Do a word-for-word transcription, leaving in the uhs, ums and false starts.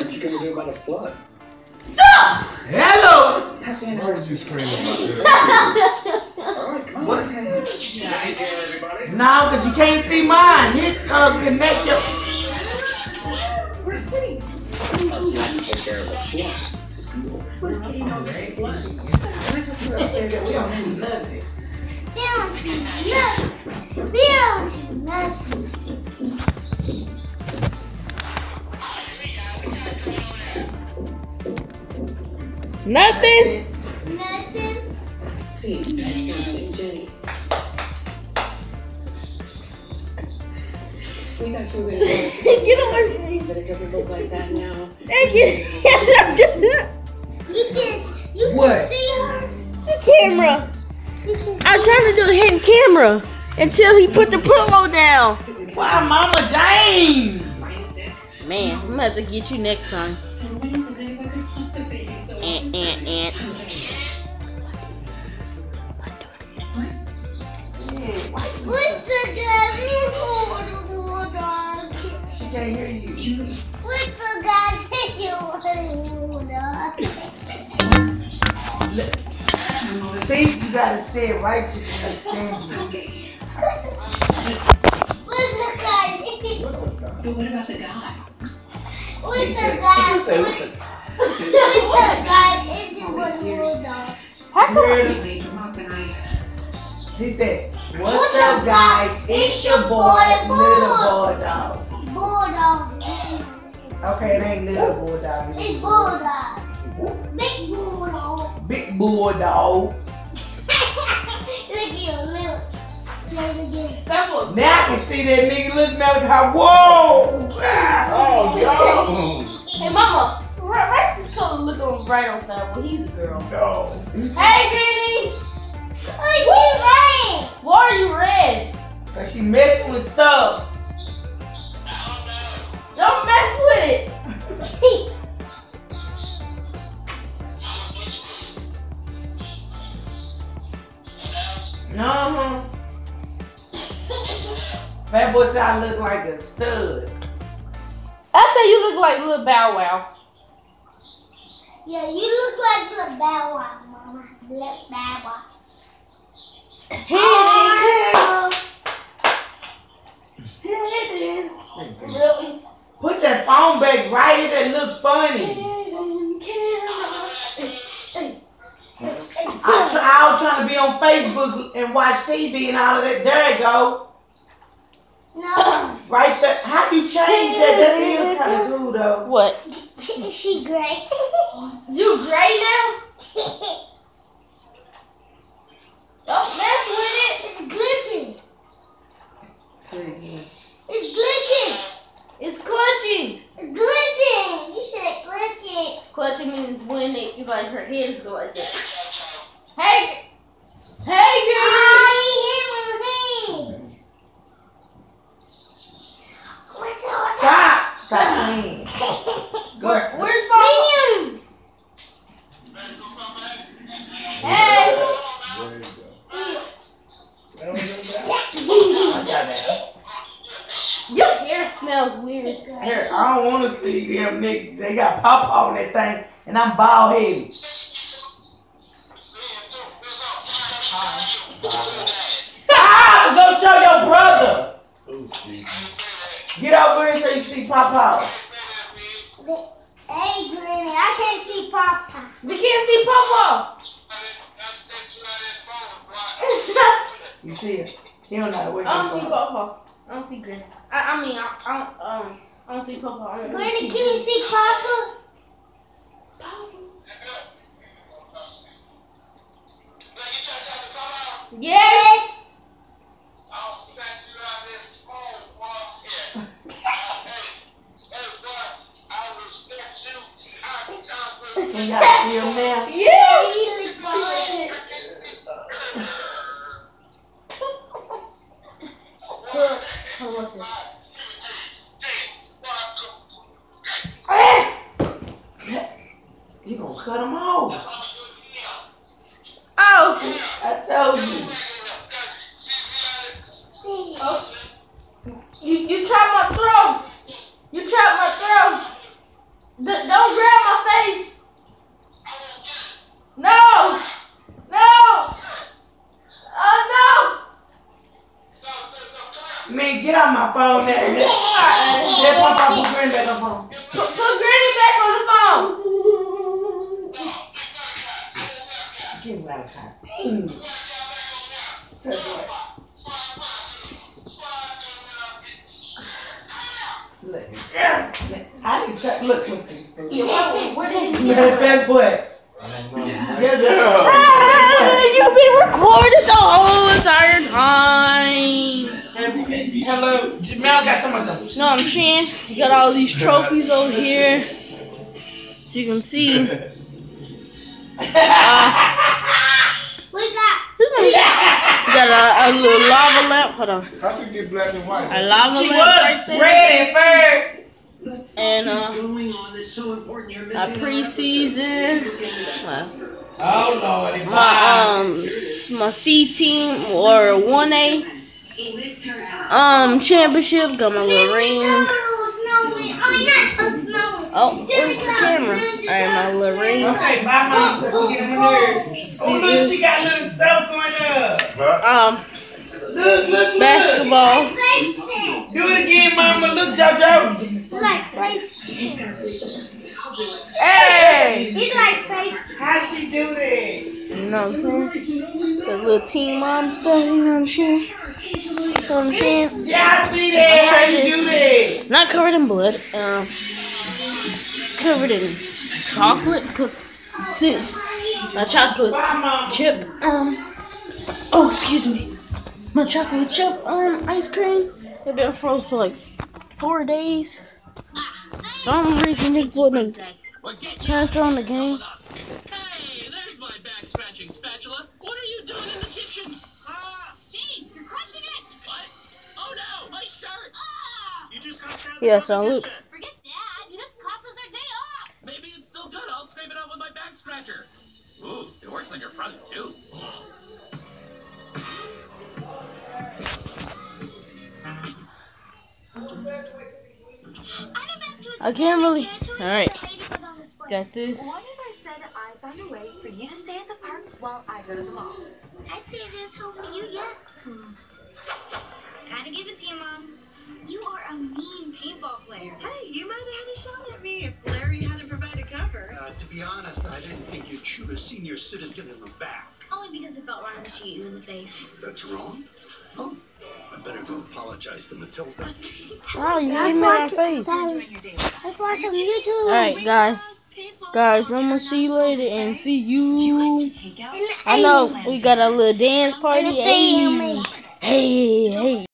What you gonna do about a flood? Stop! Hello! Happy anniversary screaming. Alright, come on. Everybody. No, because you can't see mine. Hit uh, connect your. Where's Kitty? Oh, she has to take care of the flood. School. Where's Kitty know about the floods? I talked to her upstairs, but we don't have any time. Nothing. Nothing. Please say something, Jenny. We thought you were going to do Get away from me. but it doesn't look like that now. Thank you. Yes, I'm doing that. You can, you What? can see her. The camera. You can see I'm trying to do the hidden camera until he put the pillow down. Why, mama, dang! Are you sick? Man, I'm gonna have to get you next time. So when is it anyone could possibly be so Ant, ant, ant. What's the guy? Hold the dog. She can't hear you. What's the guy? Take your hold dog. See, you gotta say it right so you can understand you. What's the guy? But what about the guy? What's the guy? What's that? What's that? What's the guy? It's your hold dog. How come? He made them up and I... He said, what's up, guys? It's your boy, Little Bulldog. Bulldog. Okay, it ain't Little Bulldog. It's bulldog. Big bulldog. Big Bulldog. Look at your lips. Try it again. Now I can see that nigga looking at it like, whoa! Oh, God. Hey, mama, write write this color look on right on that one. He's a girl. No. Hey, Granny! Oh, she ran. Why are you red? Cause she messing with stuff. Don't mess with it. Uh-huh. Fat boy said I look like a stud. I say you look like Lil Bow Wow. Yeah, you look like the Bow Wow, Mama. Black Bow Wow. Hidden Hidden. Really? Put that phone back right here that looks funny. Hidden camera. I, try, I was trying to be on Facebook and watch T V and all of that. There you go. No, Right there. How you change that? That is kind of cool though. What? she gray. You gray now? Don't mess with it. It's glitching. Say it again. It's glitching. It's clutching. It's glitching. You said glitching. Clutching means when it like her hands go like that. Hey, hey, girl. I hit my hand. What's the what's Stop. Stop playing. Go. Where, where's Papa? Minions. Hey. Your hair smells weird. Here, I don't want to see them niggas. They got pop on that thing, and I'm bald headed. Stop! Go show your brother. Get over here so you can see Papa. Hey, Granny, I can't see Papa. We can't see Papa. You see it? He don't know how to work I don't his see phone. Papa. I don't see Granny. I, I mean, I, I don't. Um, I don't see Papa. I don't really Granny, see can you see Papa? Yes. Can y'all see him now? Yeah. He looks behind her. Hold on, what's You gonna cut him off? Oh. I told you. Oh. You you trapped my throat. You trapped my throat. The Put Granny back on the phone. Put, put Granny back on the phone. Get him out of time. Mm. Look. I need to look, look this food. Where did he Look at that boy. You've been recorded the whole entire time. Hello, Jamel got so much stuff. No, I'm saying you got all these trophies over here. As you can see. Uh, We got. you got a, a little lava lamp. Hold on. How you get black and white? A lava She lamp right was there. red at first. And uh, a preseason. My, Oh Lord, it's my um my C team or one A um championship. Got my little ring. Oh, where's the camera? Alright, my little ring. okay, bye, mom. Let's get him in there. Oh, look, she got little stuff going up. Um, Look, look, look. basketball. Do it again, mama. Look, JoJo. Like face. Hey! He like face. How she do that? You know what I'm saying? The little team mom stuff, you know what I'm saying? You know what I'm saying? Yeah, I see that. How you do that? Not covered in blood. Um, it's covered in chocolate because since my chocolate Bye, mom. chip, um, oh, excuse me. My chocolate chip, um, ice cream, they've been frozen for like four days. For some reason, this boy done turned on the game. Hey, there's my back scratching spatula. What are you doing in the kitchen? Ah! Gee, you're crushing it! What? Oh no, my shirt! Ah! You just got stabbed. Yeah, so look. Forget Dad, you just cost us our day off! Maybe it's still good. I'll scrape it out with my back scratcher. Ooh, it works on your front too. I can't really. Alright, got this. What if I said I found a way for you to stay at the park while I go to the mall? I'd say this home for you, yeah. Gotta give it to you, Mom. You are a mean paintball player. Hey, you might have had a shot at me if Larry hadn't provided cover. Uh, to be honest, I didn't think you'd shoot a senior citizen in the back. Only because it felt wrong to shoot you in the face. That's wrong? Oh, I better go apologize to Matilda. Oh, you hit me in my face. Sorry. Let's watch some YouTube. Alright, guys. Guys, I'm gonna see you later and see you. Take out. I know we got a little dance party. Hey, hey, hey.